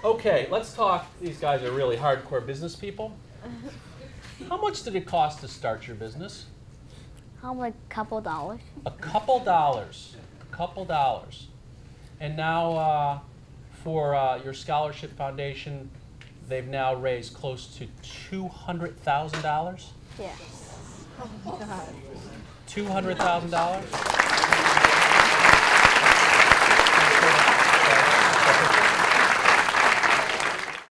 Okay, let's talk. These guys are really hardcore business people. How much did it cost to start your business? A couple dollars. A couple dollars. A couple dollars. And now for your scholarship foundation, they've now raised close to $200,000? Yes. $200,000?